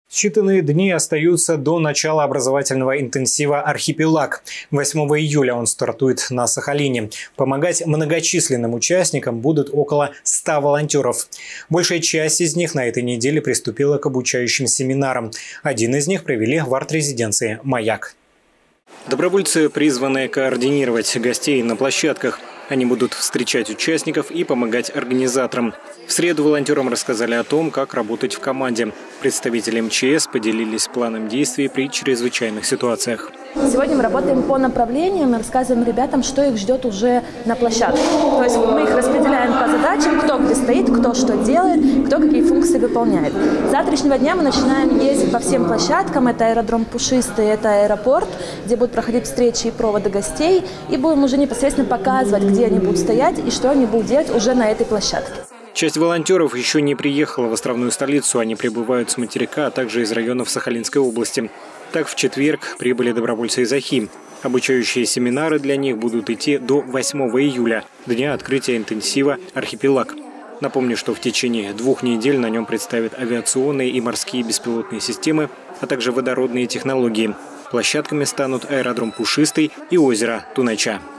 Считанные дни остаются до начала образовательного интенсива «Архипелаг». 8 июля он стартует на Сахалине. Помогать многочисленным участникам будут около 100 волонтеров. Большая часть из них на этой неделе приступила к обучающим семинарам. Один из них провели в арт-резиденции «Маяк». Добровольцы призваны координировать гостей на площадках. Они будут встречать участников и помогать организаторам. В среду волонтерам рассказали о том, как работать в команде. Представители МЧС поделились планом действий при чрезвычайных ситуациях. Сегодня мы работаем по направлениям и рассказываем ребятам, что их ждет уже на площадке. То есть мы их распределяем по задачам, кто где стоит, кто что делает, кто какие функции выполняет. С завтрашнего дня мы начинаем ездить по всем площадкам. Это аэродром Пушистый, это аэропорт, где будут проходить встречи и проводы гостей. И будем уже непосредственно показывать, где они будут стоять и что они будут делать уже на этой площадке. Часть волонтеров еще не приехала в островную столицу. Они прибывают с материка, а также из районов Сахалинской области. Так, в четверг прибыли добровольцы из Ахи. Обучающие семинары для них будут идти до 8 июля, дня открытия интенсива «Архипелаг». Напомню, что в течение 2 недель на нем представят авиационные и морские беспилотные системы, а также водородные технологии. Площадками станут аэродром Пушистый и озеро Тунайча.